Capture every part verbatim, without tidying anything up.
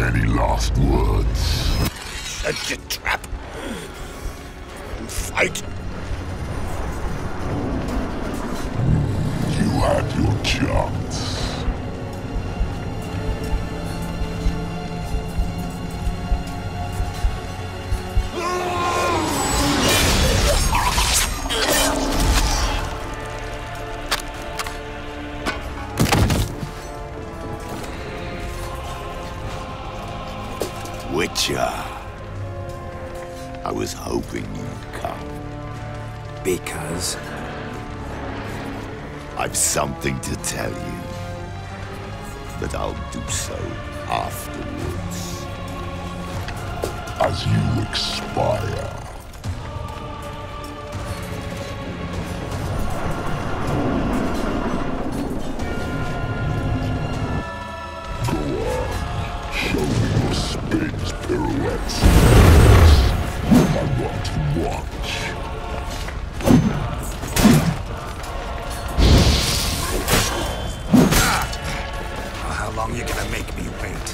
Any last words? Set your trap. And fight. You had your chance. Witcher. I was hoping you'd come. Because? I've something to tell you. But I'll do so afterwards. As you expire. Show me your spins, pirouettes. I want to watch. Oh, how long you gonna make me wait?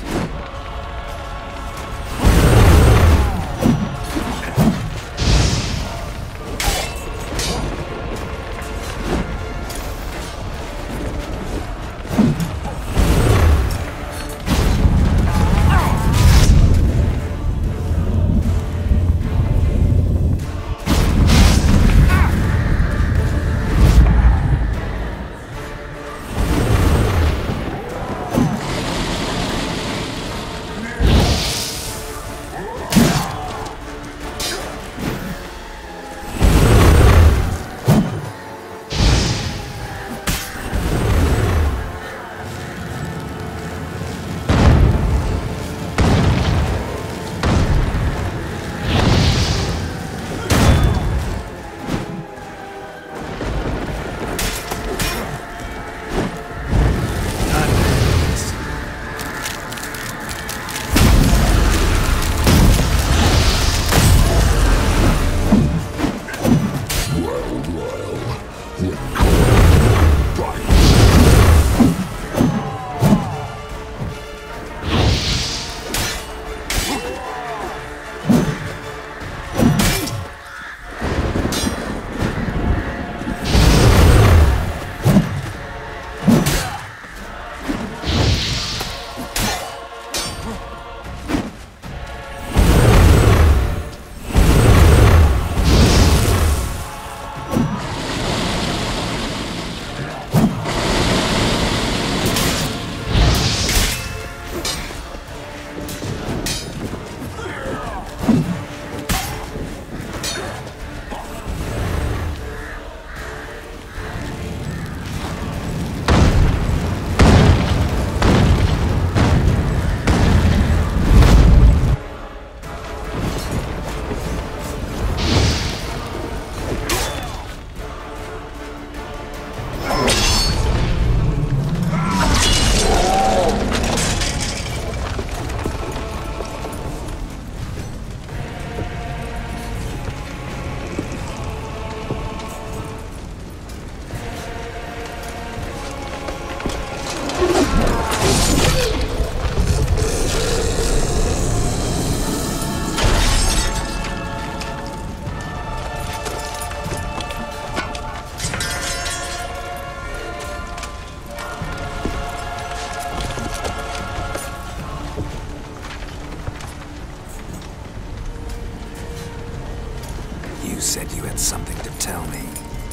You said you had something to tell me.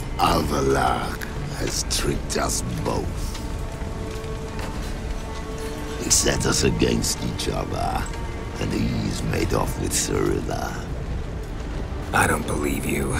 Alvalar has tricked us both. He set us against each other, and he's made off with Cirilla. I don't believe you.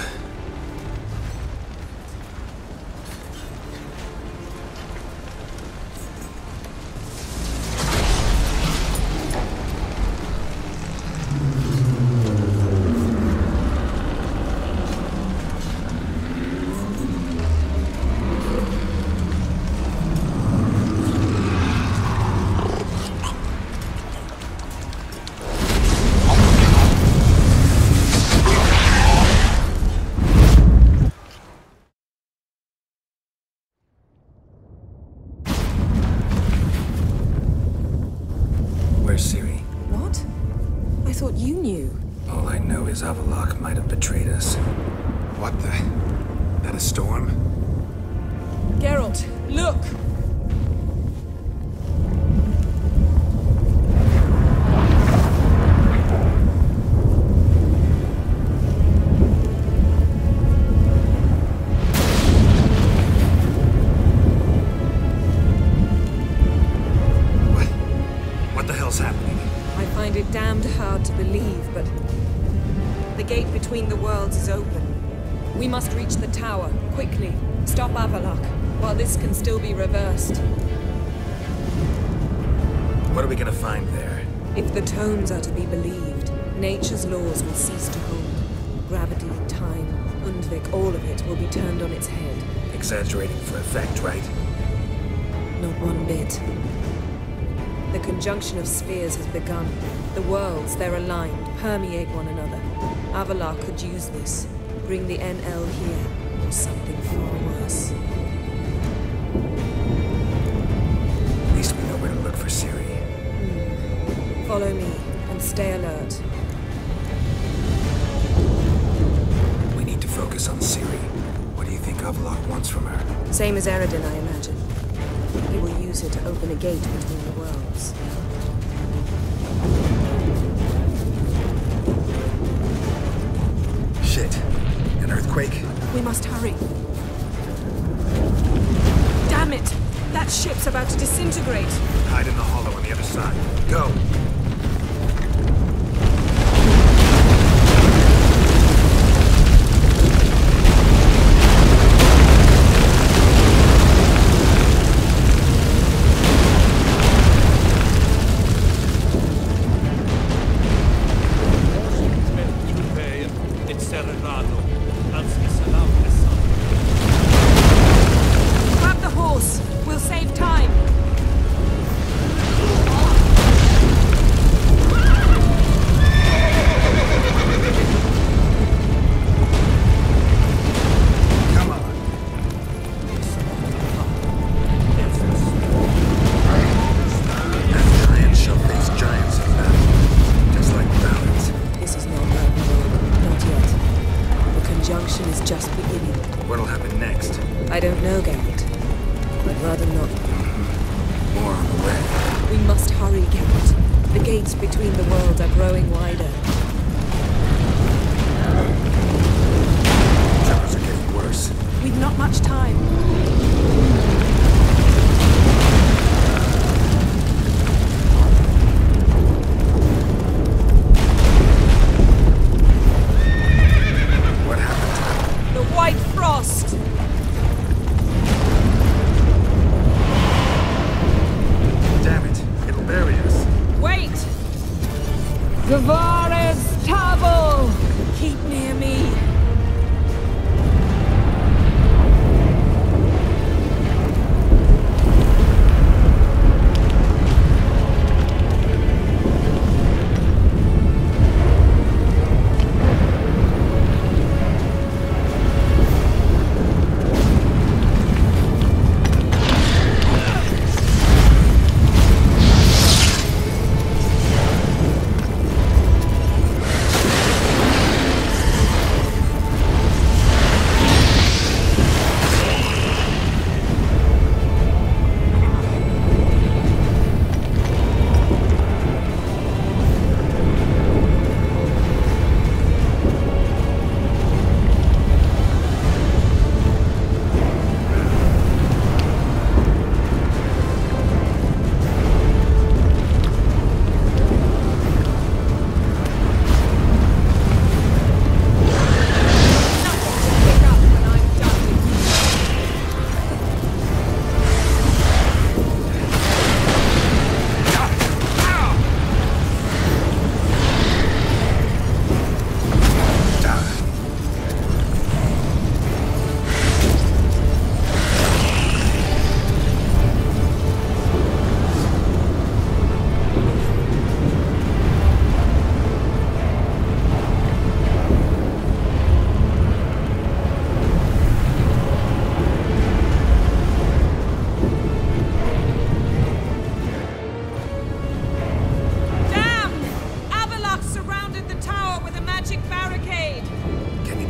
as Avallac'h might have betrayed us. What the? That a storm? Geralt, look! What? What the hell's happening? I find it damned hard to believe, but the gate between the worlds is open. We must reach the tower, quickly. Stop Avallac'h, while this can still be reversed. What are we gonna find there? If the tomes are to be believed, nature's laws will cease to hold. Gravity, time, Undvik, all of it will be turned on its head. Exaggerating for effect, right? Not one bit. The conjunction of spheres has begun. The worlds, they're aligned, permeate one another. Avallac'h could use this. Bring the N L here, or something far worse. At least we know where to look for Ciri. Hmm. Follow me, and stay alert. We need to focus on Ciri. What do you think Avallac'h wants from her? Same as Eredin, I imagine. He will use it to open a gate between the worlds. Shit. An earthquake? We must hurry. Damn it! That ship's about to disintegrate! Hide in the hollow on the other side. Go! Grab the horse! We'll save time! Come on. That giant shall face giants of that. Just like balance. This is not Ragnarok. Not yet. The conjunction is just beginning. What'll happen next? I don't know, Geralt. I'd rather not. More on the way. We must hurry, Geralt. The gates between the worlds are growing wider. Tremors are getting worse. We've not much time. What happened? The White Frost! Damn it. It'll bury us. Wait! Gvar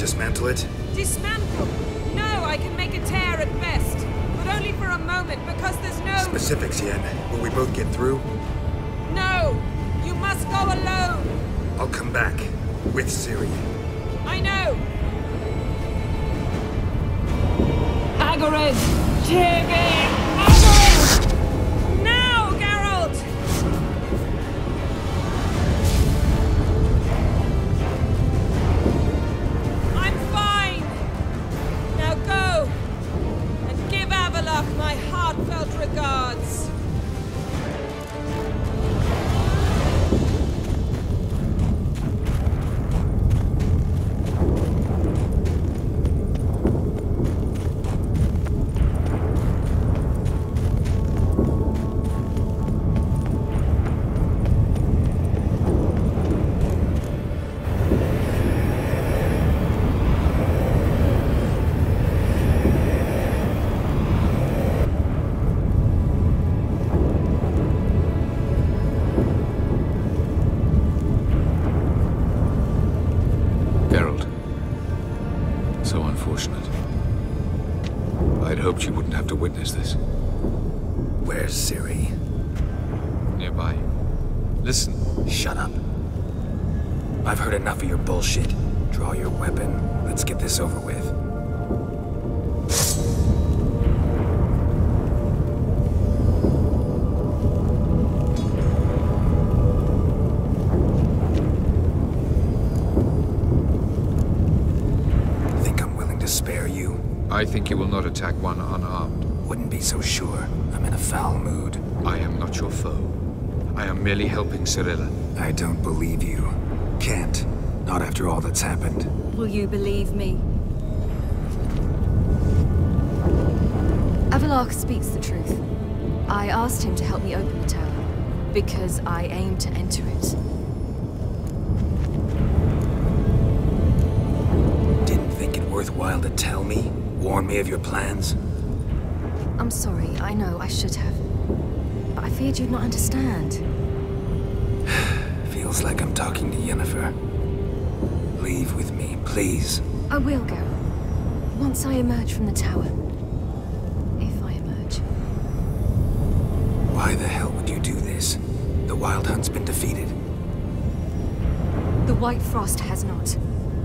dismantle it? Dismantle? No, I can make a tear at best. But only for a moment, because there's no... Specifics, Yen. Will we both get through? No! You must go alone! I'll come back. With Ciri. I know! Hagrid! Tiggy! Hagrid! Now, Geralt! I'm fine! Now go! And give Avallac'h my heartfelt regards! So unfortunate. I'd hoped you wouldn't have to witness this. Where's Ciri? Nearby. Listen. Shut up. I've heard enough of your bullshit. Draw your weapon. Let's get this over with. I think you will not attack one unarmed. Wouldn't be so sure. I'm in a foul mood. I am not your foe. I am merely helping Cirilla. I don't believe you. Can't. Not after all that's happened. Will you believe me? Avallac'h speaks the truth. I asked him to help me open the tower, because I aim to enter it. Didn't think it worthwhile to tell me? Warn me of your plans? I'm sorry, I know, I should have. But I feared you'd not understand. Feels like I'm talking to Yennefer. Leave with me, please. I will go. Once I emerge from the tower. If I emerge. Why the hell would you do this? The Wild Hunt's been defeated. The White Frost has not.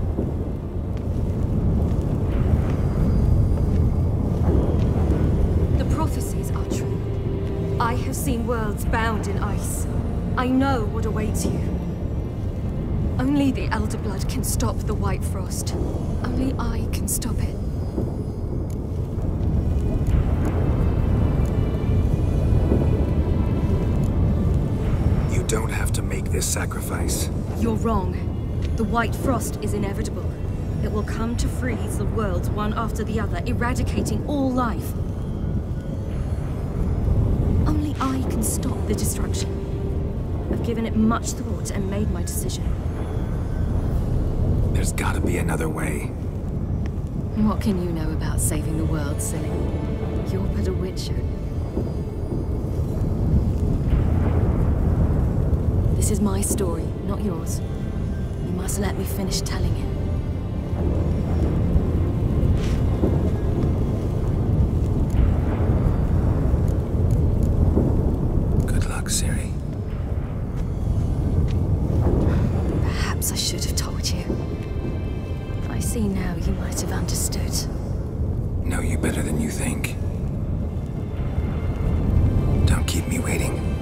Prophecies are true. I have seen worlds bound in ice. I know what awaits you. Only the Elder Blood can stop the White Frost. Only I can stop it. You don't have to make this sacrifice. You're wrong. The White Frost is inevitable. It will come to freeze the worlds one after the other, eradicating all life. I can stop the destruction. I've given it much thought and made my decision. There's gotta be another way. What can you know about saving the world, silly? You're but a witcher. This is my story, not yours. You must let me finish telling it. Ciri. Perhaps I should have told you. I see now you might have understood. Know you better than you think. Don't keep me waiting.